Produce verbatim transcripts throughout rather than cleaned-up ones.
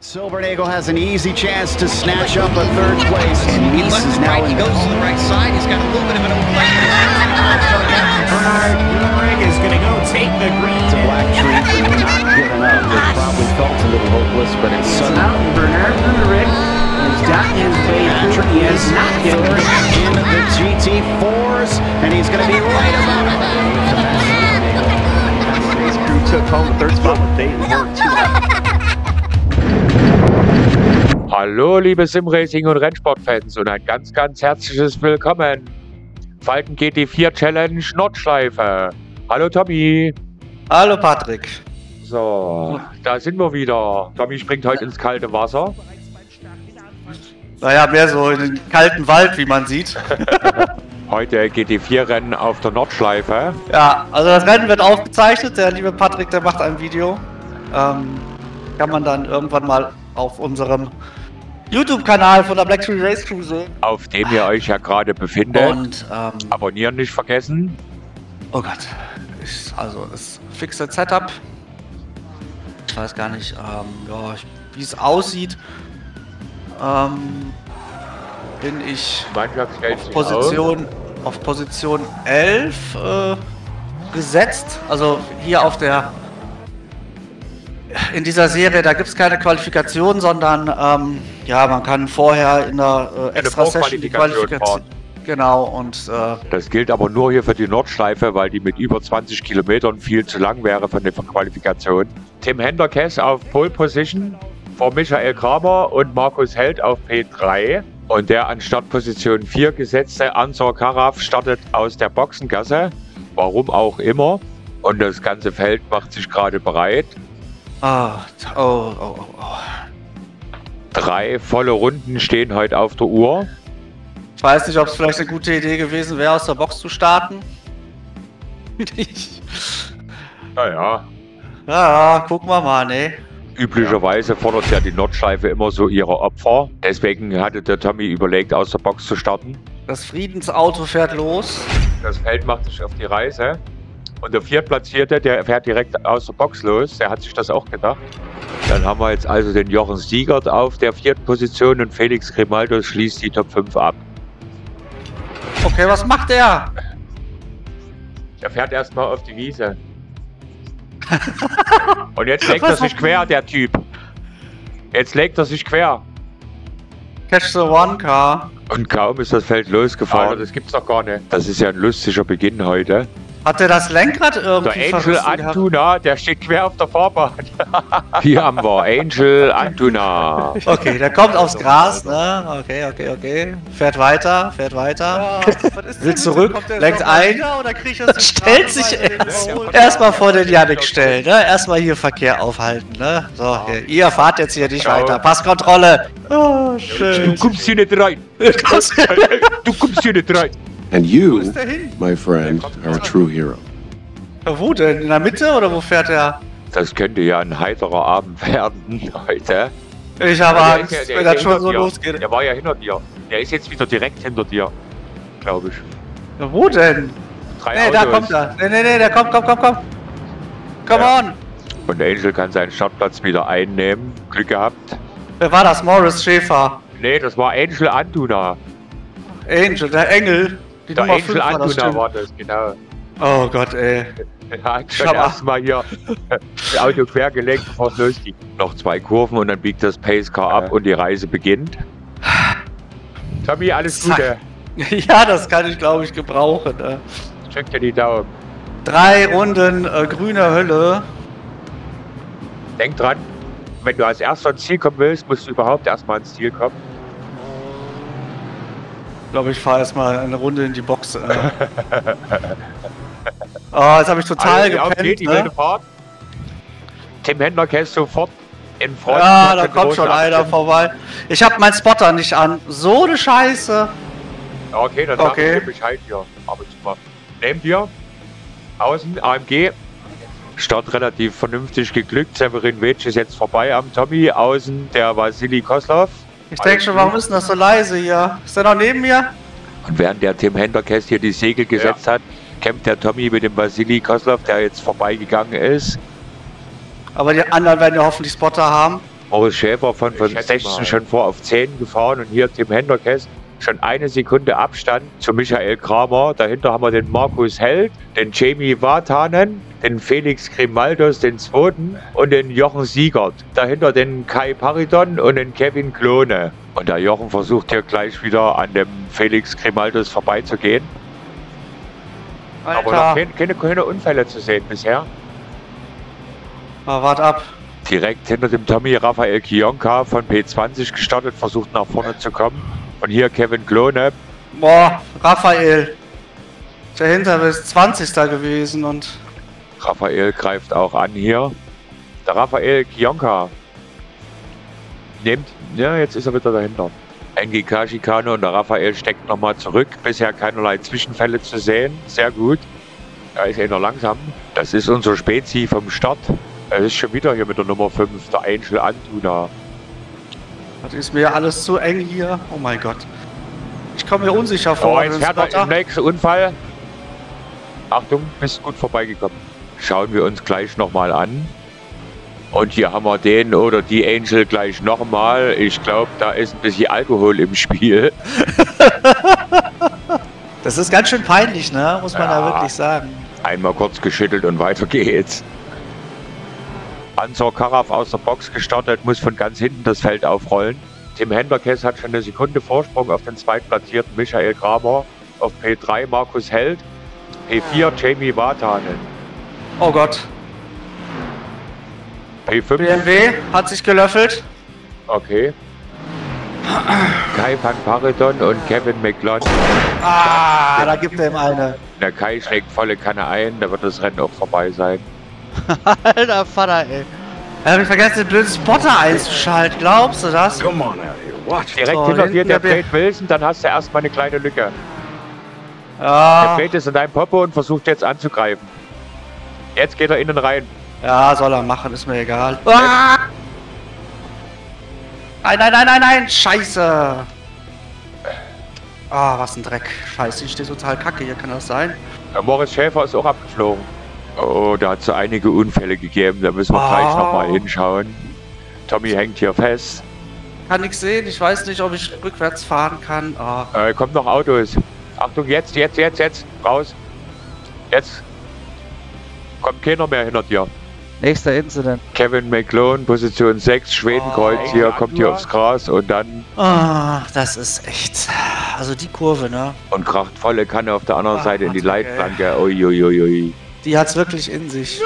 Silvernagle has an easy chance to snatch up a third place. He left is now right. He goes to the right side. He's got a little bit of an open lane. Bernard Ulrich is going to go take the green. It's a black tree for not giving up. It probably felt a little hopeless, but it's sudden. Out Bernard Ulrich has got his way through. He is not in the G T fours, and he's going to be right about it. Today's crew took home the third spot with Dayton Work two out. Hallo liebe Simracing und Rennsportfans und ein ganz ganz herzliches Willkommen. Falken G T vier Challenge Nordschleife. Hallo Tommy. Hallo Patrick. So, da sind wir wieder. Tommy springt heute ins kalte Wasser. Naja, mehr so in den kalten Wald, wie man sieht. Heute G T vier Rennen auf der Nordschleife. Ja, also das Rennen wird aufgezeichnet. Der liebe Patrick, der macht ein Video. Ähm, kann man dann irgendwann mal auf unserem YouTube-Kanal von der Black Tree Race Crew sehen. Auf dem ihr euch ja gerade befindet. Und ähm, abonnieren nicht vergessen. Oh Gott. Ich, also das fixe Setup. Ich weiß gar nicht, ähm, ja, wie es aussieht. Ähm, bin ich auf Position, auf Position elf äh, gesetzt. Also hier auf der in dieser Serie, da gibt es keine Qualifikation, sondern ähm, ja, man kann vorher in der äh, Extra-Session die Qualifikation. Genau, und äh, das gilt aber nur hier für die Nordschleife, weil die mit über zwanzig Kilometern viel zu lang wäre für eine Qualifikation. Tim Henderkes auf Pole Position vor Michael Kramer und Markus Held auf P drei. Und der an Startposition vier gesetzte Ansar Karaf startet aus der Boxengasse. Warum auch immer. Und das ganze Feld macht sich gerade bereit. Ah, oh, oh, oh, oh. Drei volle Runden stehen heute auf der Uhr. Ich weiß nicht, ob es vielleicht eine gute Idee gewesen wäre, aus der Box zu starten. Naja. Ja, gucken wir mal, ne? Üblicherweise fordert ja die Nordschleife immer so ihre Opfer. Deswegen hatte der Tommy überlegt, aus der Box zu starten. Das Friedensauto fährt los. Das Feld macht sich auf die Reise. Und der Viertplatzierte, der fährt direkt aus der Box los. Der hat sich das auch gedacht. Dann haben wir jetzt also den Jochen Siegert auf der vierten Position und Felix Grimaldo schließt die Top fünf ab. Okay, was macht der? Der fährt erstmal auf die Wiese. Und jetzt legt er sich quer, der Typ. Jetzt legt er sich quer. Catch the one car. Und kaum ist das Feld losgefahren. Alter, das gibt's doch gar nicht. Das ist ja ein lustiger Beginn heute. Hat der das Lenkrad irgendwie Der Angel Antuna, der steht quer auf der Fahrbahn. Hier haben wir Angel Antuna. Okay, der kommt aufs Gras, ne? Okay, okay, okay. Fährt weiter, fährt weiter. Ja, will zurück, lenkt ein. Stellt sich erst, erstmal vor den Yannick stellen, ne? Erstmal hier Verkehr aufhalten, ne? So, hier, ihr fahrt jetzt hier nicht weiter. Passkontrolle. Oh, schön. Du kommst hier nicht rein. Du kommst hier nicht rein. And you, my friend, are a true hero. Wo denn? In der Mitte oder wo fährt er? Das könnte ja ein heiterer Abend werden heute. Ich habe ja, Angst, der, der, wenn der das schon so dir. losgeht. Der war ja hinter dir. Der ist jetzt wieder direkt hinter dir, glaube ich. Ja, wo denn? Drei nee, Autos. Da kommt er. Nee, nee, nee, der kommt, komm, komm, komm. Come ja. on. Und der Angel kann seinen Startplatz wieder einnehmen. Glück gehabt. Wer war das? Morris Schäfer? Nee, das war Angel Antuna. Angel, der Engel. Die der Nummer Angel Antuna war das, genau. Oh Gott, ey. Er hat schon erstmal hier das Auto quergelegt, bevor es losgeht. Noch zwei Kurven und dann biegt das Pacecar ab und die Reise beginnt. Tommy, alles Gute. Ja, das kann ich, glaube ich, gebrauchen. Ne? Check dir die Daumen. Drei Runden äh, grüne Hölle. Denk dran, wenn du als erster ins Ziel kommen willst, musst du überhaupt erstmal ins Ziel kommen. Ich glaube, ich fahre erstmal eine Runde in die Box. Äh. Oh, jetzt habe ich total also, gepennt, okay, die ne? Fahrt. Tim Henderkes sofort in Front. Ja, da kommt schon einer Abstand. vorbei. Ich habe meinen Spotter nicht an. So eine Scheiße. Okay, dann okay. sag ich Bescheid hier. Aber super. Nehmt ihr. Außen, A M G. Start relativ vernünftig geglückt. Severin Vetsch ist jetzt vorbei am Tommy. Außen der Vasili Koslov. Ich denke schon, warum ist denn das so leise hier? Ist der noch neben mir? Und während der Tim Henderkes hier die Segel gesetzt ja. hat, kämpft der Tommy mit dem Vasili Koslov, der jetzt vorbeigegangen ist. Aber die anderen werden ja hoffentlich Spotter haben. Morris Schäfer von, von sechzehn schon vor auf zehn gefahren und hier Tim Henderkes schon eine Sekunde Abstand zu Michael Kramer. Dahinter haben wir den Markus Held, den Jamie Vatanen, den Felix Grimaldos, den zweiten und den Jochen Siegert. Dahinter den Kai Paridon und den Kevin Klone. Und der Jochen versucht hier gleich wieder an dem Felix Grimaldos vorbeizugehen. Alter. Aber noch keine, keine, keine Unfälle zu sehen bisher. Na, wart ab. Direkt hinter dem Tommy Raphael Kionka von P zwanzig gestartet, versucht nach vorne zu kommen. Und hier Kevin Klone. Boah, Raphael. Dahinter ist zwanzigster gewesen und... Raphael greift auch an hier. Der Raphael Kionka nimmt... Ja, jetzt ist er wieder dahinter. N G K-Schikane und der Raphael steckt nochmal zurück. Bisher keinerlei Zwischenfälle zu sehen. Sehr gut. Er ist eher langsam. Das ist unser Spezi vom Start. Er ist schon wieder hier mit der Nummer fünf, der Angel Antuna. Das ist mir alles zu eng hier. Oh mein Gott. Ich komme mir unsicher vor. Oh, jetzt fährt er im nächsten Unfall. Achtung, bist gut vorbeigekommen. Schauen wir uns gleich nochmal an. Und hier haben wir den oder die Angel gleich nochmal. Ich glaube, da ist ein bisschen Alkohol im Spiel. Das ist ganz schön peinlich, ne? Muss man ja da wirklich sagen. Einmal kurz geschüttelt und weiter geht's. Ansor Karaf aus der Box gestartet, muss von ganz hinten das Feld aufrollen. Tim Henderkes hat schon eine Sekunde Vorsprung auf den zweitplatzierten Michael Kramer. Auf P drei Markus Held. P vier Jamie Vatanen. Oh Gott. P fünf. B M W hat sich gelöffelt. Okay. Kai van Paridon und Kevin McLeod. Ah, da gibt er ihm eine. Der Kai schlägt volle Kanne ein, da wird das Rennen auch vorbei sein. Alter Vater, ey. Er hat mich vergessen, den blöden Spotter einzuschalten. Glaubst du das? Come on out here, watch. Direkt So, hinter dir der hinter mir. Fred Wilson, dann hast du erstmal eine kleine Lücke. Der Ja. Fred ist in deinem Popo und versucht jetzt anzugreifen. Jetzt geht er innen rein. Ja, soll er machen, ist mir egal. Ah! Nein, nein, nein, nein, nein, scheiße. Ah, was ein Dreck. Scheiße, ich stehe total kacke hier, kann das sein? Der Morris Schäfer ist auch abgeflogen. Oh, da hat es so einige Unfälle gegeben, da müssen wir Oh. gleich nochmal hinschauen. Tommy hängt hier fest. Kann nichts sehen, ich weiß nicht, ob ich rückwärts fahren kann. Ah. Äh, kommt noch Autos. Achtung, jetzt, jetzt, jetzt, jetzt, raus. Jetzt. Kommt keiner mehr hinter dir. Nächster Incident. Kevin McLeod, Position sechs, Schwedenkreuz Oh, hier, kommt hier aufs Gras und dann Ah, das ist echt. Also die Kurve, ne? und kracht volle Kanne auf der anderen Ach, Seite in die okay. Leitplanke. Uiuiui. Die hat's wirklich in sich.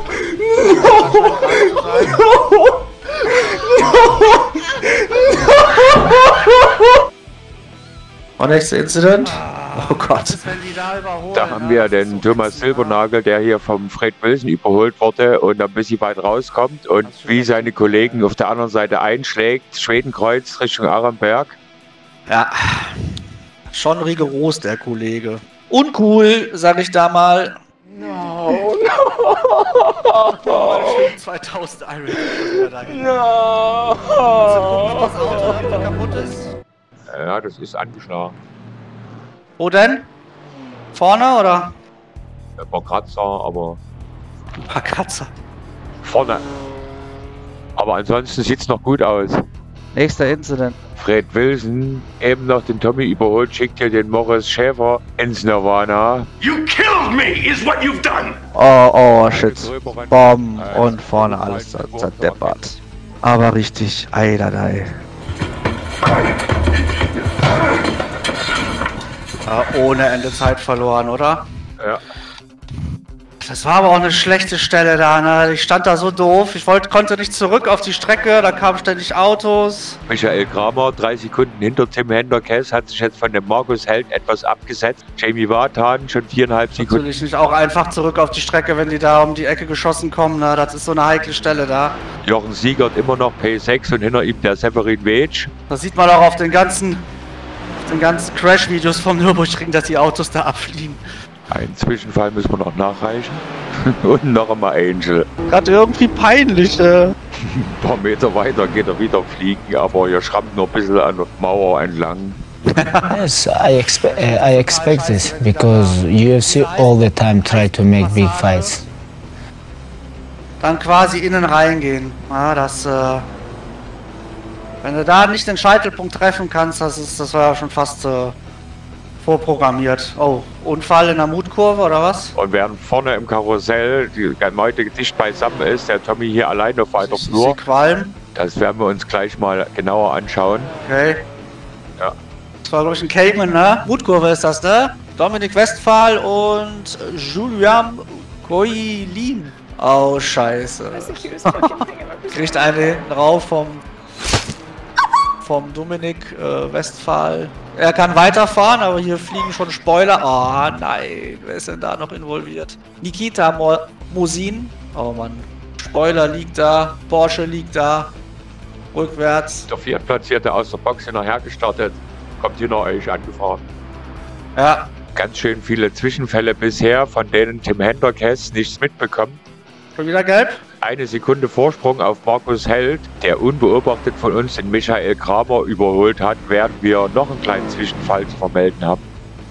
Und nächster Incident? Oh Gott. Da haben wir den Thomas Silbernagel, der hier vom Fred Wilson überholt wurde und ein bisschen weit rauskommt und wie seine Kollegen auf der anderen Seite einschlägt. Schwedenkreuz Richtung Arenberg. Ja, schon rigoros, der Kollege. Uncool, sag ich da mal. No, no. zweitausend Iron. No. Das Auto kaputt ist. Ja, das ist angeschlagen. Wo denn? Vorne oder? Ein paar Kratzer, aber Ein paar Kratzer. vorne. Aber ansonsten sieht es noch gut aus. Nächster Incident. Fred Wilson, eben noch den Tommy überholt, schickt hier den Morris Schäfer ins Nirvana. You killed me, is what you've done. Oh, oh, shit. Bomben und vorne alles zer- zerdeppert. Aber richtig, eieiei. Ja, ohne Ende Zeit verloren, oder? Ja. Das war aber auch eine schlechte Stelle da, ne? Ich stand da so doof, ich wollte, konnte nicht zurück auf die Strecke, da kamen ständig Autos. Michael Kramer, drei Sekunden hinter Tim Henderkes, hat sich jetzt von dem Markus Held etwas abgesetzt. Jamie Vatan schon viereinhalb Sekunden. Natürlich nicht auch einfach zurück auf die Strecke, wenn die da um die Ecke geschossen kommen, ne? Das ist so eine heikle Stelle da. Jochen Siegert immer noch P sechs und hinter ihm der Severin Wetsch. Das sieht man auch auf den ganzen, auf den ganzen Crash-Videos vom Nürburgring, dass die Autos da abfliegen. Ein Zwischenfall müssen wir noch nachreichen. Und noch einmal Angel. Gerade irgendwie peinlich, äh. Ein paar Meter weiter geht er wieder fliegen, aber er schrammt noch ein bisschen an der Mauer entlang. Yes, I expect uh, I expect this because U F C all the time try to make big fights. Dann quasi innen reingehen. Ja, das, äh, Wenn du da nicht den Scheitelpunkt treffen kannst, das ist, das war ja schon fast äh, vorprogrammiert. Oh, Unfall in der Mutkurve oder was? Und während vorne im Karussell die Meute dicht beisammen ist, der Tommy hier alleine auf weiter Flur. Qualm. Das werden wir uns gleich mal genauer anschauen. Okay. Ja. Das war, glaube ich, ein Cayman, ne? Mutkurve ist das, ne? Dominik Westphal und Julian Koilin. Oh, scheiße. Kriegt eine hinten rauf vom, vom Dominik äh, Westphal. Er kann weiterfahren, aber hier fliegen schon Spoiler. Oh nein, wer ist denn da noch involviert? Nikita Mo Mosin. Oh Mann. Spoiler liegt da, Porsche liegt da. Rückwärts. Der Viertplatzierte aus der Box hinterher gestartet. Kommt hinter euch angefahren. Ja. Ganz schön viele Zwischenfälle bisher, von denen Tim Henderkes nichts mitbekommt. Schon wieder gelb? Eine Sekunde Vorsprung auf Markus Held, der unbeobachtet von uns den Michael Kramer überholt hat, während wir noch einen kleinen Zwischenfall zu vermelden haben.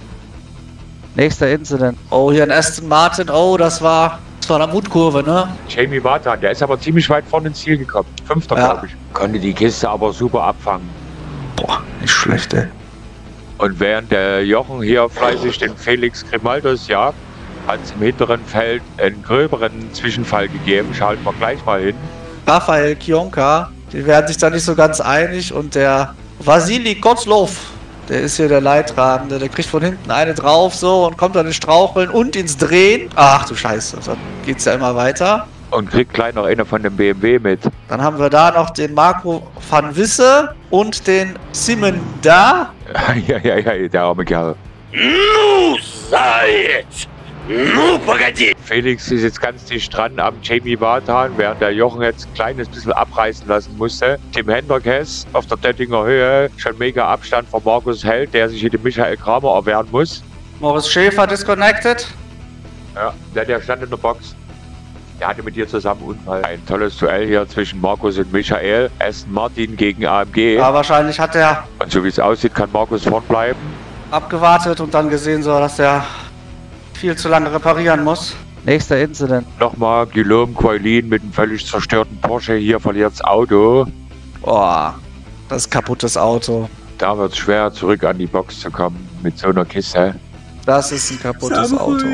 Nächster Incident. Oh, hier ein Aston Martin. Oh, das war, das war eine Mutkurve, ne? Jamie Vatan, der ist aber ziemlich weit vorne ins Ziel gekommen. Fünfter, ja. glaube ich. Konnte die Kiste aber super abfangen. Boah, nicht schlecht, ey. Und während der Jochen hier fleißig den Felix Grimaldos jagt, hat es im hinteren Feld einen gröberen Zwischenfall gegeben. Schalten wir gleich mal hin. Raphael Kionka, die werden sich da nicht so ganz einig und der Vasili Kozlov, der ist hier der Leidtragende, der kriegt von hinten eine drauf so und kommt dann ins Straucheln und ins Drehen. Ach du Scheiße, dann geht's ja immer weiter. Und kriegt gleich noch einer von dem B M W mit. Dann haben wir da noch den Marco van Wisse und den Simon Da. Ja, ja, ja, der arme Kerl. Ну, заяц! Ну, погоди! Felix ist jetzt ganz dicht dran am Jamie Vatan, während der Jochen jetzt ein kleines bisschen abreißen lassen musste. Tim Henderkes auf der Döttinger Höhe, schon mega Abstand von Markus Held, der sich hier dem Michael Kramer erwehren muss. Moritz Schäfer disconnected. Ja, der, der stand in der Box. Der hatte mit dir zusammen Unfall. Ein tolles Duell hier zwischen Markus und Michael. Aston Martin gegen A M G. Ja, wahrscheinlich hat er Und so wie es aussieht, kann Markus vorn bleiben. abgewartet und dann gesehen, so, dass er viel zu lange reparieren muss. Nächster Incident. Nochmal Guillaume Coilin mit einem völlig zerstörten Porsche. Hier verliert das Auto. Boah, das ist ein kaputtes Auto. Da wird es schwer, zurück an die Box zu kommen mit so einer Kiste. Das ist ein kaputtes Auto.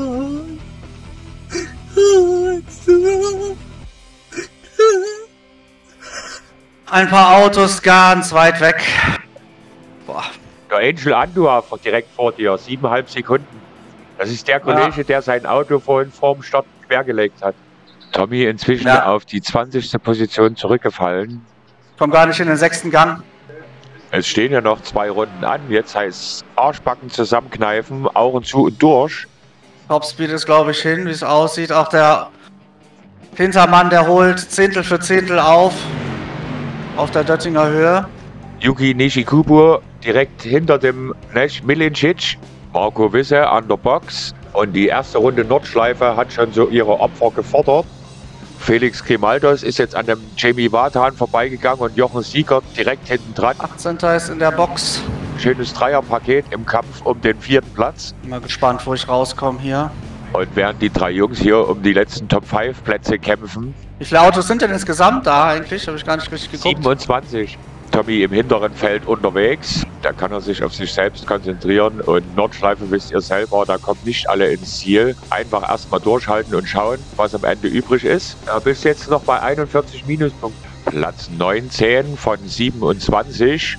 Ein paar Autos ganz weit weg. Boah. Der Angel Andua direkt vor dir, siebeneinhalb Sekunden. Das ist der Kollege, ja. der sein Auto vorhin vorm Start quergelegt hat. Tommy inzwischen ja. auf die zwanzigste Position zurückgefallen. Komm gar nicht in den sechsten Gang. Es stehen ja noch zwei Runden an. Jetzt heißt es Arschbacken zusammenkneifen, Augen zu und durch. Topspeed ist, glaube ich, hin, wie es aussieht. Auch der Hintermann, der holt Zehntel für Zehntel auf. Auf der Döttinger Höhe. Yuki Nishikubo direkt hinter dem Nesh Milincic. Marco Wisse an der Box. Und die erste Runde Nordschleife hat schon so ihre Opfer gefordert. Felix Grimaldos ist jetzt an dem Jamie Vatan vorbeigegangen und Jochen Siegert direkt hinten dran. achtzehnter ist in der Box. Schönes Dreierpaket im Kampf um den vierten Platz. Bin mal gespannt, wo ich rauskomme hier. Und während die drei Jungs hier um die letzten Top fünf Plätze kämpfen. Wie viele Autos sind denn insgesamt da eigentlich? Habe ich gar nicht richtig geguckt. siebenundzwanzig. Tommy im hinteren Feld unterwegs. Da kann er sich auf sich selbst konzentrieren. Und Nordschleife wisst ihr selber, da kommen nicht alle ins Ziel. Einfach erstmal durchhalten und schauen, was am Ende übrig ist. Da bist jetzt noch bei einundvierzig Minuspunkten. Platz neunzehn von siebenundzwanzig.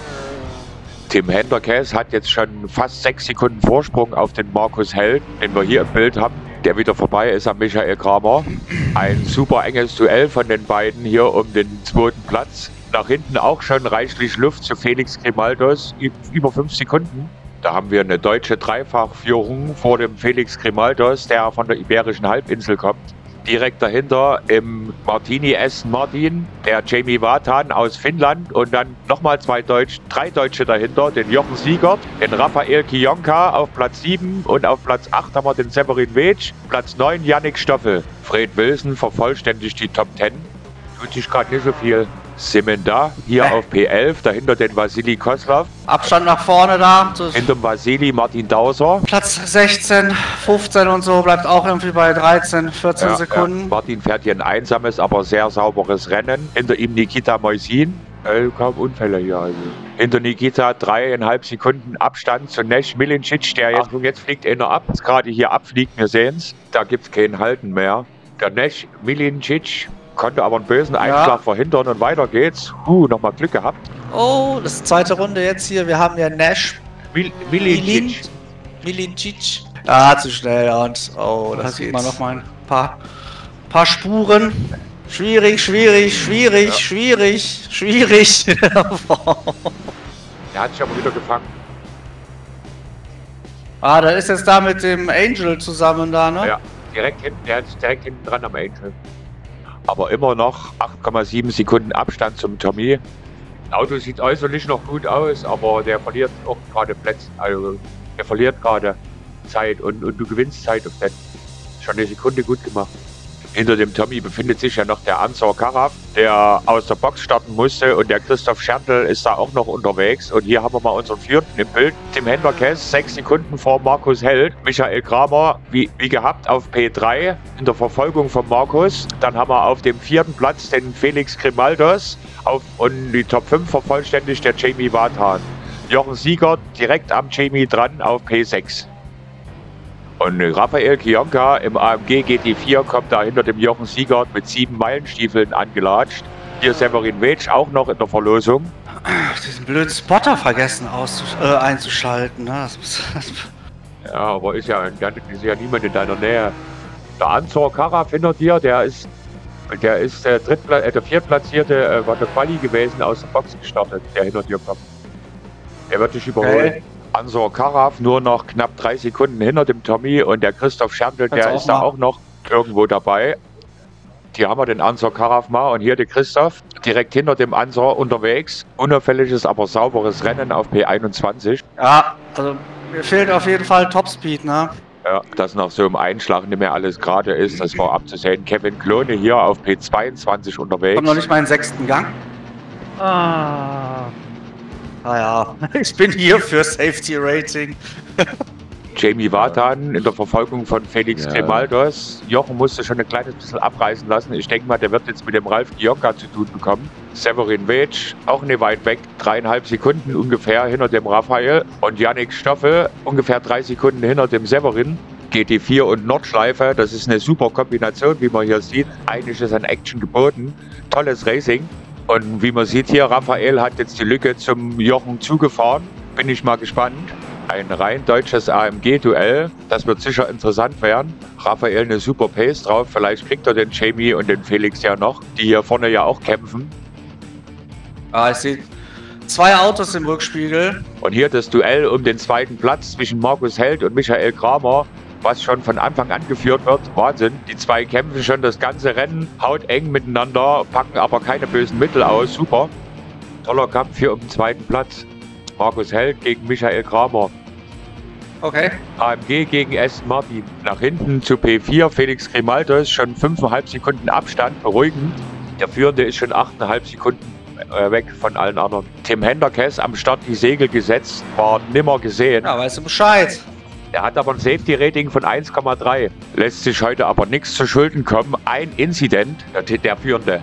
Tim Henderkes hat jetzt schon fast sechs Sekunden Vorsprung auf den Markus Held, den wir hier im Bild haben, der wieder vorbei ist am Michael Kramer. Ein super enges Duell von den beiden hier um den zweiten Platz. Nach hinten auch schon reichlich Luft zu Felix Grimaldos, über fünf Sekunden. Da haben wir eine deutsche Dreifachführung vor dem Felix Grimaldos, der von der Iberischen Halbinsel kommt. Direkt dahinter im Martini Aston Martin, der Jamie Vatan aus Finnland und dann nochmal zwei Deutsch, drei Deutsche dahinter, den Jochen Siegert, den Raphael Kionka auf Platz sieben und auf Platz acht haben wir den Severin Wetsch, Platz neun Yannick Stoffel. Fred Wilson vervollständigt die Top zehn. Tut sich gerade nicht so viel. Simon da, hier äh. auf P elf, dahinter den Vasili Kozlov. Abstand nach vorne da. Hinter dem Vasili Martin Dauser. Platz sechzehn, fünfzehn und so, bleibt auch irgendwie bei dreizehn, vierzehn ja, Sekunden. Ja. Martin fährt hier ein einsames, aber sehr sauberes Rennen. Hinter ihm Nikita Moisin. Äh, kaum Unfälle hier. Also. Hinter Nikita dreieinhalb Sekunden Abstand zu Nash Milincic, der jetzt, jetzt fliegt einer ab, jetzt gerade hier abfliegt, wir sehen es. Da gibt es kein Halten mehr. Der Nash Milincic konnte aber einen bösen Einschlag ja. verhindern und weiter geht's. Uh, nochmal Glück gehabt. Oh, das ist die zweite Runde jetzt hier. Wir haben ja Nash Mil Milincic. Milincic. Ah, zu schnell und oh, das sieht man noch mal ein paar, paar Spuren. Schwierig, schwierig, schwierig, ja. schwierig, schwierig. Der hat sich aber wieder gefangen. Ah, da ist jetzt da mit dem Angel zusammen da, ne? Ja, direkt hinten, der ist direkt hinten dran am Angel. Aber immer noch acht Komma sieben Sekunden Abstand zum Tommy. Das Auto sieht äußerlich noch gut aus, aber der verliert auch gerade Plätze. Also der verliert gerade Zeit und, und du gewinnst Zeit auf das. Schon eine Sekunde gut gemacht. Hinter dem Tommy befindet sich ja noch der Ansar Karaf, der aus der Box starten musste, und der Christoph Scherndl ist da auch noch unterwegs. Und hier haben wir mal unseren Vierten im Bild. Tim Henderkes, sechs Sekunden vor Markus Held. Michael Kramer, wie, wie gehabt, auf P drei in der Verfolgung von Markus. Dann haben wir auf dem vierten Platz den Felix Grimaldos. Auf, und die Top fünf vervollständigt der Jamie Vatan. Jochen Siegert direkt am Jamie dran auf P sechs. Und Raphael Kionka im A M G G T vier kommt da hinter dem Jochen Siegert mit sieben Meilenstiefeln angelatscht. Hier Severin Vetsch auch noch in der Verlosung. Diesen blöden Spotter vergessen äh, einzuschalten. Ne? Das ist, das ja, aber ist ja, ist ja niemand in deiner Nähe. Der Ansar Karaf hinter dir, der ist, der ist der, Drittpla äh, der Viertplatzierte, äh, war der Quali gewesen, aus der Box gestartet, der hinter dir kommt. Er wird dich überholen. Okay. Ansar Karaf nur noch knapp drei Sekunden hinter dem Tommy, und der Christoph Scherndl, der ist da auch noch irgendwo dabei. Hier haben wir den Ansar Karaf mal, und hier der Christoph direkt hinter dem Ansar unterwegs. Unauffälliges, aber sauberes Rennen auf P einundzwanzig. Ja, also mir fehlt auf jeden Fall Topspeed, ne? Ja, dass noch so im Einschlag nicht mehr alles gerade ist, das war abzusehen. Kevin Klone hier auf P zweiundzwanzig unterwegs. Kommt noch nicht mal in den sechsten Gang. Ah. Ah ja, ich bin hier für Safety Rating. Jamie Vatan in der Verfolgung von Felix ja. Grimaldos. Jochen musste schon ein kleines bisschen abreißen lassen. Ich denke mal, der wird jetzt mit dem Ralf Kionka zu tun bekommen. Severin Vetsch, auch nicht weit weg, dreieinhalb Sekunden ungefähr hinter dem Raphael. Und Yannick Stoffel, ungefähr drei Sekunden hinter dem Severin. G T vier und Nordschleife, das ist eine super Kombination, wie man hier sieht. Eigentlich ist an Action geboten. Tolles Racing. Und wie man sieht hier, Raphael hat jetzt die Lücke zum Jochen zugefahren. Bin ich mal gespannt. Ein rein deutsches A M G-Duell. Das wird sicher interessant werden. Raphael eine super Pace drauf. Vielleicht kriegt er den Jamie und den Felix ja noch, die hier vorne ja auch kämpfen. Ah, ich sehe zwei Autos im Rückspiegel. Und hier das Duell um den zweiten Platz zwischen Markus Held und Michael Kramer, was schon von Anfang an geführt wird. Wahnsinn. Die zwei kämpfen schon das ganze Rennen, haut eng miteinander, packen aber keine bösen Mittel aus. Super. Toller Kampf hier um den zweiten Platz. Markus Held gegen Michael Kramer. Okay. A M G gegen Aston Martin. Nach hinten zu P vier, Felix Grimaldos, schon fünfeinhalb Sekunden Abstand, beruhigend. Der Führende ist schon achteinhalb Sekunden äh, weg von allen anderen. Tim Henderkes am Start die Segel gesetzt, war nimmer gesehen. Ja, weißt du Bescheid. Er hat aber ein Safety-Rating von eins Komma drei. Lässt sich heute aber nichts zu Schulden kommen. Ein Incident, der, der Führende.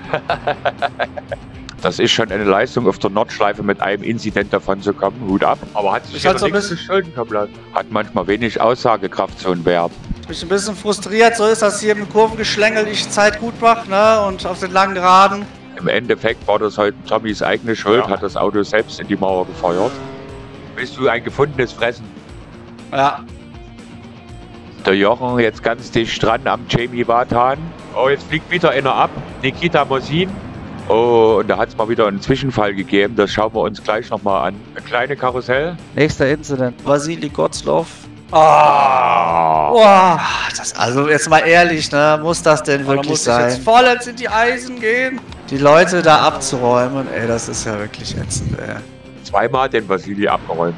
Das ist schon eine Leistung, auf der Nordschleife mit einem Incident davon zu kommen. Hut ab. Aber hat sich halt so nichts zu Schulden kommen lassen. Hat manchmal wenig Aussagekraft, so ein Wert. Ich bin ein bisschen frustriert. So ist das hier im Kurvengeschlängel, ich Zeit gut mache, ne? Und auf den langen Geraden. Im Endeffekt war das heute Tommys eigene Schuld. Ja. Hat das Auto selbst in die Mauer gefeuert. Bist du ein gefundenes Fressen? Ja. Der Jochen jetzt ganz dicht dran am Jamie Vatan. Oh, jetzt fliegt wieder einer ab. Nikita Mosin. Oh, und da hat es mal wieder einen Zwischenfall gegeben. Das schauen wir uns gleich nochmal an. Ein kleines Karussell. Nächster Incident. Vasili Gotzlov. Oh. Oh. Das, also jetzt mal ehrlich, ne? Muss das denn wirklich muss sein? Muss jetzt vollends in die Eisen gehen? Die Leute da abzuräumen, ey, das ist ja wirklich ätzend, ey. Zweimal den Vasili abgeräumt.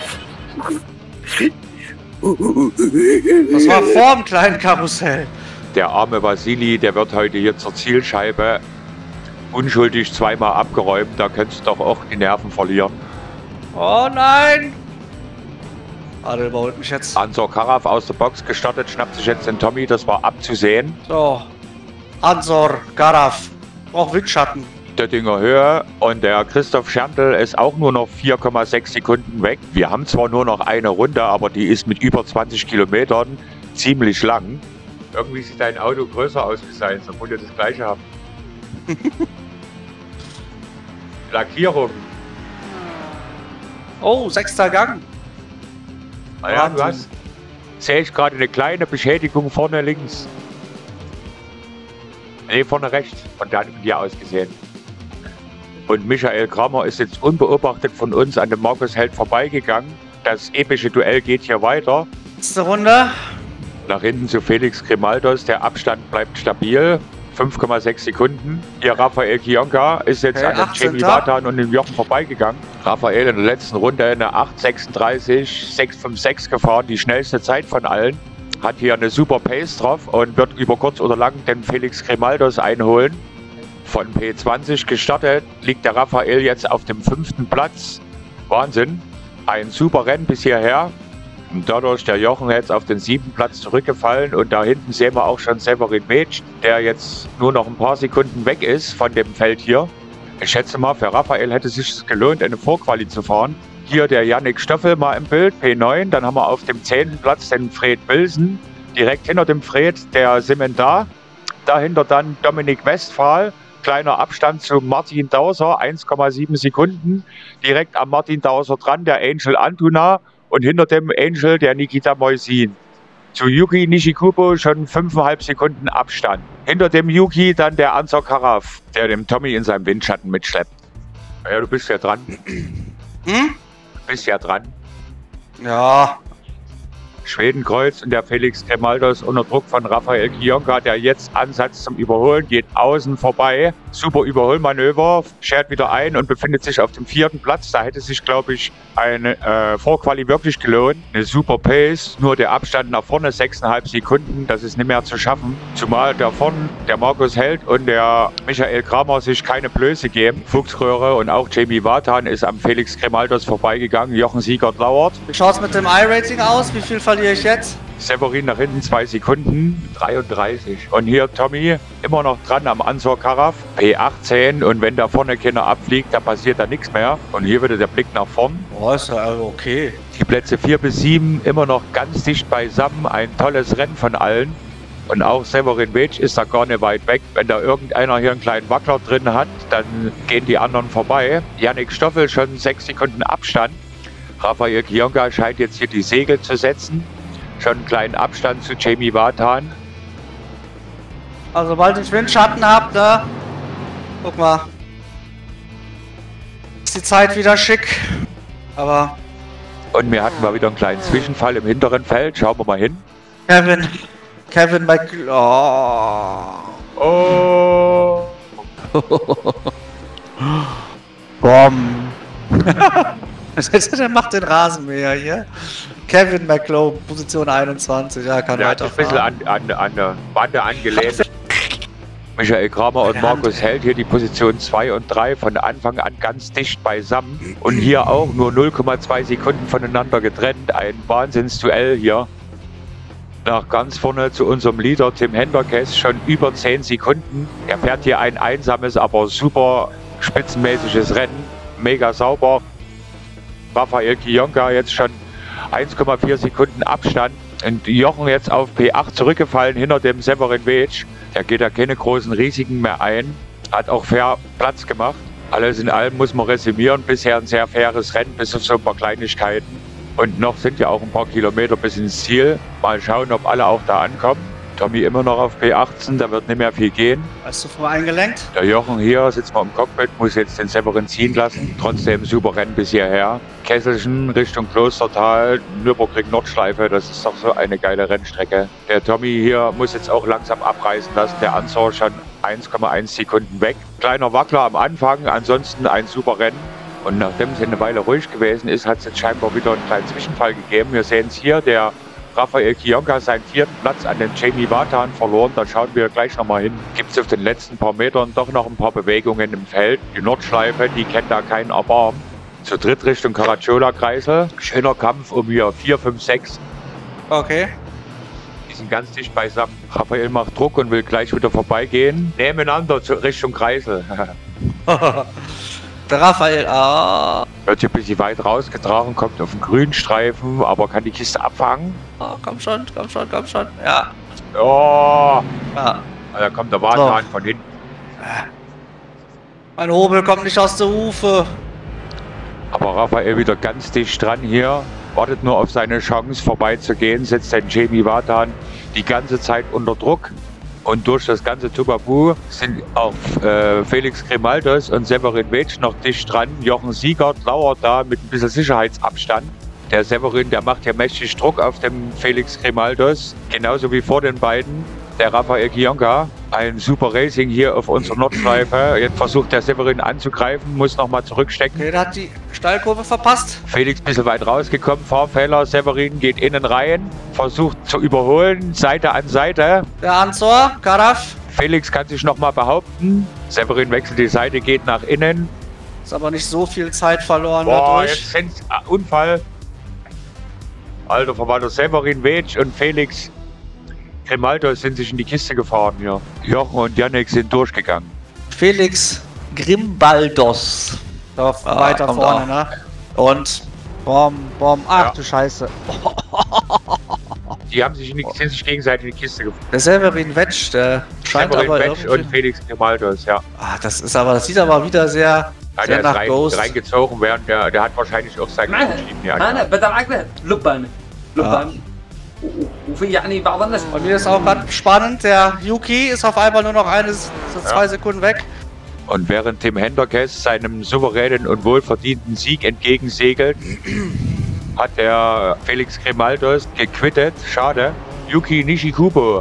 Das war vor dem kleinen Karussell. Der arme Vasili, der wird heute hier zur Zielscheibe unschuldig zweimal abgeräumt. Da könntest du doch auch die Nerven verlieren. Oh nein! Ah, der überholt mich jetzt. Ansar Karaf aus der Box gestartet, schnappt sich jetzt den Tommy. Das war abzusehen. So. Ansar Karaf. Braucht Windschatten. Döttinger Höhe und der Christoph Scherndl ist auch nur noch vier Komma sechs Sekunden weg. Wir haben zwar nur noch eine Runde, aber die ist mit über zwanzig Kilometern ziemlich lang. Irgendwie sieht dein Auto größer aus wie seins, obwohl ihr das gleiche habt. Lackierung. Oh, sechster Gang. Ja, du hast, sehe ich gerade eine kleine Beschädigung vorne links. Ne, vorne rechts, von da von dir aus gesehen. Und Michael Kramer ist jetzt unbeobachtet von uns an dem Markus Held vorbeigegangen. Das epische Duell geht hier weiter. Letzte Runde. Nach hinten zu Felix Grimaldos, der Abstand bleibt stabil. fünf Komma sechs Sekunden. Hier Raphael Kionka ist jetzt Okay, an dem Jamie Vatan und dem Jochen vorbeigegangen. Raphael in der letzten Runde eine acht sechsunddreißig sechs fünf sechs gefahren, die schnellste Zeit von allen. Hat hier eine super Pace drauf und wird über kurz oder lang den Felix Grimaldos einholen. Von P zwanzig gestartet liegt der Raphael jetzt auf dem fünften Platz. Wahnsinn. Ein super Rennen bis hierher. Und dadurch der Jochen jetzt auf den siebten Platz zurückgefallen. Und da hinten sehen wir auch schon Severin Metsch, der jetzt nur noch ein paar Sekunden weg ist von dem Feld hier. Ich schätze mal, für Raphael hätte es sich gelohnt, eine Vorquali zu fahren. Hier der Yannick Stoffel mal im Bild, P neun. Dann haben wir auf dem zehnten Platz den Fred Wilson. Direkt hinter dem Fred der Simendar. Dahinter dann Dominik Westphal. Kleiner Abstand zu Martin Dauser, eins Komma sieben Sekunden. Direkt am Martin Dauser dran der Angel Antuna und hinter dem Angel der Nikita Moisin. Zu Yuki Nishikubo schon fünf Komma fünf Sekunden Abstand. Hinter dem Yuki dann der Ansar Karaf, der dem Tommy in seinem Windschatten mitschleppt. Ja, du bist ja dran. Hm? Du bist ja dran. Ja. Schwedenkreuz und der Felix Grimaldos unter Druck von Raphael Kionka, der jetzt Ansatz zum Überholen, geht außen vorbei. Super Überholmanöver, schert wieder ein und befindet sich auf dem vierten Platz. Da hätte sich, glaube ich, eine äh, Vorquali wirklich gelohnt. Eine super Pace, nur der Abstand nach vorne sechs Komma fünf Sekunden, das ist nicht mehr zu schaffen. Zumal da vorne der Markus Held und der Michael Kramer sich keine Blöße geben. Fuchsröhre und auch Jamie Vatan ist am Felix Grimaldos vorbeigegangen. Jochen Siegert lauert. Wie schaut's mit dem I-Rating aus? Wie viel verliere ich jetzt? Severin nach hinten zwei Sekunden, dreiunddreißig. Und hier Tommy immer noch dran am Ansar Karaf, P achtzehn. Und wenn da vorne keiner abfliegt, dann passiert da nichts mehr. Und hier wieder der Blick nach vorn. Oh, ist ja okay. Die Plätze vier bis sieben immer noch ganz dicht beisammen. Ein tolles Rennen von allen. Und auch Severin Metsch ist da gar nicht weit weg. Wenn da irgendeiner hier einen kleinen Wackler drin hat, dann gehen die anderen vorbei. Yannick Stoffel schon sechs Sekunden Abstand. Raphael Kionka scheint jetzt hier die Segel zu setzen. Schon einen kleinen Abstand zu Jamie Vatan. Also sobald ich Windschatten habe, ne? Guck mal. Ist die Zeit wieder schick. Aber... Und wir hatten mal wieder einen kleinen Zwischenfall im hinteren Feld. Schauen wir mal hin. Kevin. Kevin Mc... Oh. Oh. Bom. Der macht den Rasenmäher hier. Kevin McLeod, Position einundzwanzig. Ja, kann Der hat sich ein bisschen an, an, an der Bande angelehnt. Michael Kramer und Markus Held hier die Position zwei und drei von Anfang an ganz dicht beisammen. Und hier auch nur null Komma zwei Sekunden voneinander getrennt. Ein Wahnsinnsduell hier. Nach ganz vorne zu unserem Leader Tim Henderkes schon über zehn Sekunden. Er fährt hier ein einsames, aber super spitzenmäßiges Rennen. Mega sauber. Raphael Kionka jetzt schon eins Komma vier Sekunden Abstand. Und Jochen jetzt auf P acht zurückgefallen hinter dem Severin Metsch. Der geht da keine großen Risiken mehr ein. Hat auch fair Platz gemacht. Alles in allem muss man resümieren. Bisher ein sehr faires Rennen, bis auf so ein paar Kleinigkeiten. Und noch sind ja auch ein paar Kilometer bis ins Ziel. Mal schauen, ob alle auch da ankommen. Tommy immer noch auf P achtzehn, da wird nicht mehr viel gehen. Hast du vorher eingelenkt? Der Jochen hier sitzt mal im Cockpit, muss jetzt den Severin ziehen lassen. Trotzdem super Rennen bis hierher. Kesselchen Richtung Klostertal, Nürburgring-Nordschleife, das ist doch so eine geile Rennstrecke. Der Tommy hier muss jetzt auch langsam abreißen lassen. Der Ansar schon eins Komma eins Sekunden weg. Kleiner Wackler am Anfang, ansonsten ein super Rennen. Und nachdem es eine Weile ruhig gewesen ist, hat es jetzt scheinbar wieder einen kleinen Zwischenfall gegeben. Wir sehen es hier, der Raphael Kionka seinen vierten Platz an den Jamie Vatan verloren. Da schauen wir gleich nochmal hin. Gibt es auf den letzten paar Metern doch noch ein paar Bewegungen im Feld. Die Nordschleife, die kennt da keinen Erbarm. Zu dritt Richtung Caracciola-Kreisel. Schöner Kampf um hier vier, fünf, sechs. Okay. Die Die sind ganz dicht beisammen. Raphael macht Druck und will gleich wieder vorbeigehen. Nebeneinander zu Richtung Kreisel. Der Raphael, ah. Wird hier ein bisschen weit rausgetragen, kommt auf den Grünstreifen, aber kann die Kiste abfangen. Oh, komm schon, komm schon, komm schon. Ja. Oh, Ja. da kommt der Watan So. von hinten. Mein Hobel kommt nicht aus der Hufe. Aber Raphael wieder ganz dicht dran hier. Wartet nur auf seine Chance vorbeizugehen, setzt den Jamie Watan die ganze Zeit unter Druck. Und durch das ganze Tubabu sind auch äh, Felix Grimaldos und Severin Vetsch noch dicht dran. Jochen Siegert lauert da mit ein bisschen Sicherheitsabstand. Der Severin, der macht hier mächtig Druck auf dem Felix Grimaldos. Genauso wie vor den beiden. Der Raphael Kionka. Ein super Racing hier auf unserer Nordschleife. Jetzt versucht der Severin anzugreifen, muss nochmal zurückstecken. Okay, der hat die Steilkurve verpasst. Felix ein bisschen weit rausgekommen, Fahrfehler. Severin geht innen rein, versucht zu überholen, Seite an Seite. Der Anzor, Karaf. Felix kann sich nochmal behaupten. Severin wechselt die Seite, geht nach innen. Ist aber nicht so viel Zeit verloren Boah, dadurch. jetzt sind ah, Unfall. Alter Verwalter, Severin Vetsch und Felix Grimaldos sind sich in die Kiste gefahren hier. Jochen und Yannick sind durchgegangen. Felix Grimbaldos. Da Ah, weiter kommt vorne, ne? Und Bom, bom. Ach Ja. du Scheiße. Die haben sich in die, sind sich gegenseitig in die Kiste gefahren. der Severin Vetsch, der scheint Severin aber Vetsch und irgendwie... Felix Grimaldos, ja. Ah, das ist aber, das sieht aber wieder sehr, Ja, sehr der ist nach rein, Ghost. reingezogen, während der, der hat wahrscheinlich auch sein معنا Team hier معنا angehabt. بدل عقله لبان لبان وفي يعني بعض الناس Bei mir ist auch gerade spannend, der Yuki ist auf einmal nur noch eine, so zwei Ja. Sekunden weg. Und während Tim Henderkes seinem souveränen und wohlverdienten Sieg entgegensegelt, hat der Felix Grimaldos gequittet. Schade. Yuki Nishikubo.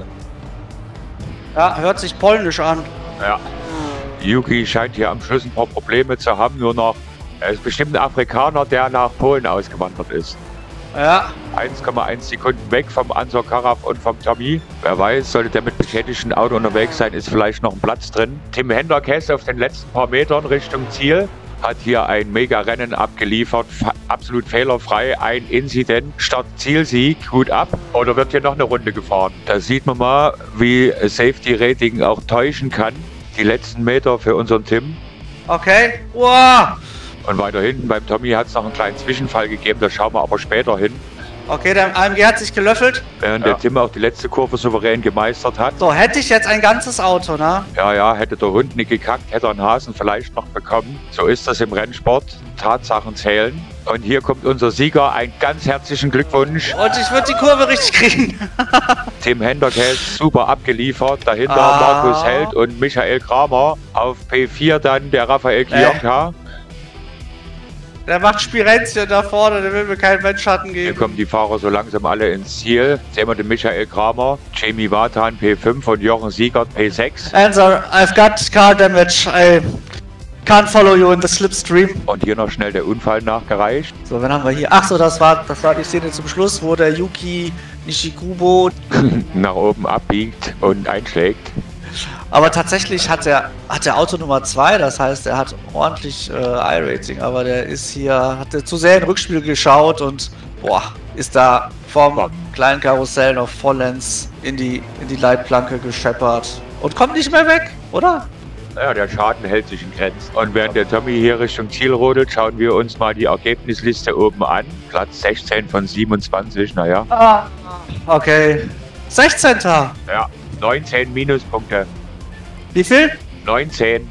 Ja, hört sich polnisch an. Ja. Yuki scheint hier am Schluss ein paar Probleme zu haben. Nur noch, er ist bestimmt ein Afrikaner, der nach Polen ausgewandert ist. Ja, eins Komma eins Sekunden weg vom Ansor Karaf und vom Tommy. Wer weiß, sollte der mit beschädigtem Auto unterwegs sein, ist vielleicht noch ein Platz drin. Tim Henderkes auf den letzten paar Metern Richtung Ziel hat hier ein Mega-Rennen abgeliefert, absolut fehlerfrei, ein Incident, Start-Ziel-Sieg, Hut ab. Oder wird hier noch eine Runde gefahren? Da sieht man mal, wie Safety-Rating auch täuschen kann. Die letzten Meter für unseren Tim. okay. Wow. Und weiter hinten beim Tommy hat es noch einen kleinen Zwischenfall gegeben, da schauen wir aber später hin. Okay, der A M G hat sich gelöffelt. Während der Tim auch die letzte Kurve souverän gemeistert hat. So, hätte ich jetzt ein ganzes Auto, ne? Ja, ja, hätte der Hund nicht gekackt, hätte er einen Hasen vielleicht noch bekommen. So ist das im Rennsport. Tatsachen zählen. Und hier kommt unser Sieger. Ein ganz herzlichen Glückwunsch. Und ich würde die Kurve richtig kriegen. Tim Henderkes, super abgeliefert. Dahinter Ah. Markus Held und Michael Kramer. Auf P vier dann der Raphael Kionka. Der macht Spirenzchen da vorne, der will mir keinen Menschschatten Hier geben. kommen die Fahrer so langsam alle ins Ziel. Sehen wir den Michael Kramer, Jamie Watan P fünf und Jochen Siegert P sechs. Answer, I've got car damage. I can't follow you in the slipstream. Und hier noch schnell der Unfall nachgereicht. So, wen haben wir hier? Ach so, das war, das war die Szene zum Schluss, wo der Yuki Nishikubo... Nach oben abbiegt und einschlägt. Aber tatsächlich hat der, hat der Auto Nummer zwei, das heißt, er hat ordentlich äh, I-Rating, aber der ist hier, hat der zu sehr in Rückspiel geschaut und boah, ist da vom Boah. kleinen Karussell noch vollends in die, in die Leitplanke gescheppert. Und kommt nicht mehr weg, oder? Ja, der Schaden hält sich in Grenzen. Und während der Tommy hier Richtung Ziel rodelt, schauen wir uns mal die Ergebnisliste oben an. Platz sechzehn von siebenundzwanzig, naja. Ah, okay. sechzehnter Ja, neunzehn Minuspunkte. Wie viel? neunzehn.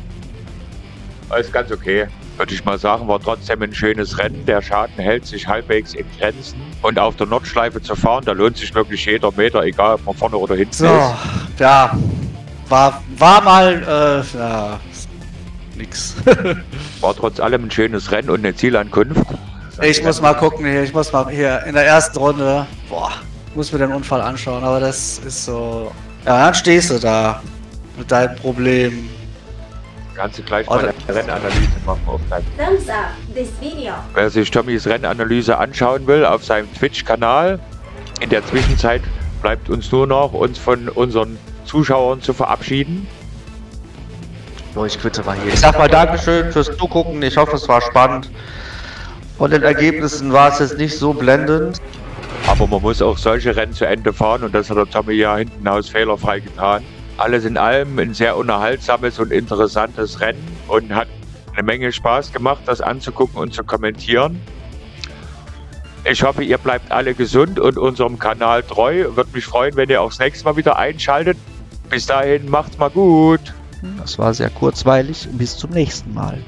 Ist ganz okay. Würde ich mal sagen, war trotzdem ein schönes Rennen. Der Schaden hält sich halbwegs in Grenzen. Und auf der Nordschleife zu fahren, da lohnt sich wirklich jeder Meter, egal ob man vorne oder hinten So, ist. ja. War, war mal, äh, ja, nix. War trotz allem ein schönes Rennen und eine Zielankunft. Ich muss mal gucken hier, ich muss mal hier in der ersten Runde, boah, muss mir den Unfall anschauen, aber das ist so, ja, dann stehst du da mit deinem Problem. Kannst du gleich Oh, mal eine Rennanalyse machen auf deinem. Thumbs up this video. Wer sich Tommys Rennanalyse anschauen will, auf seinem Twitch-Kanal. In der Zwischenzeit bleibt uns nur noch, uns von unseren Zuschauern zu verabschieden. So, ich quitte mal hier. Ich sag mal Dankeschön fürs Zugucken. Ich hoffe, es war spannend. Von den Ergebnissen war es jetzt nicht so blendend. Aber man muss auch solche Rennen zu Ende fahren und das hat der Tommy ja hinten aus fehlerfrei getan. Alles in allem ein sehr unterhaltsames und interessantes Rennen und hat eine Menge Spaß gemacht, das anzugucken und zu kommentieren. Ich hoffe, ihr bleibt alle gesund und unserem Kanal treu. Würde mich freuen, wenn ihr auch das nächste Mal wieder einschaltet. Bis dahin, macht's mal gut. Das war sehr kurzweilig. Bis zum nächsten Mal.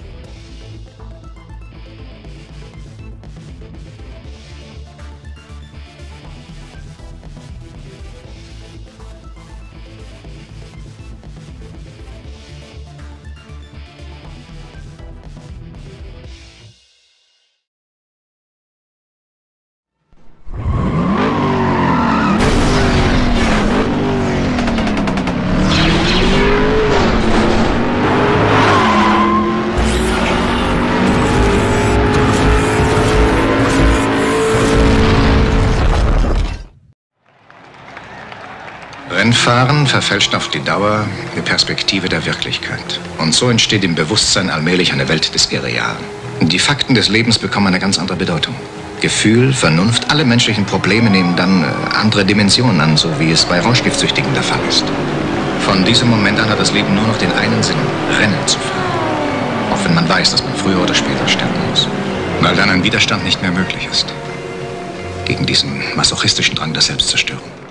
Rennfahren verfälscht auf die Dauer die Perspektive der Wirklichkeit. Und so entsteht im Bewusstsein allmählich eine Welt des Irrealen. Die Fakten des Lebens bekommen eine ganz andere Bedeutung. Gefühl, Vernunft, alle menschlichen Probleme nehmen dann äh, andere Dimensionen an, so wie es bei Rauschgiftsüchtigen der Fall ist. Von diesem Moment an hat das Leben nur noch den einen Sinn, Rennen zu fahren. Auch wenn man weiß, dass man früher oder später sterben muss. Weil dann ein Widerstand nicht mehr möglich ist. Gegen diesen masochistischen Drang der Selbstzerstörung.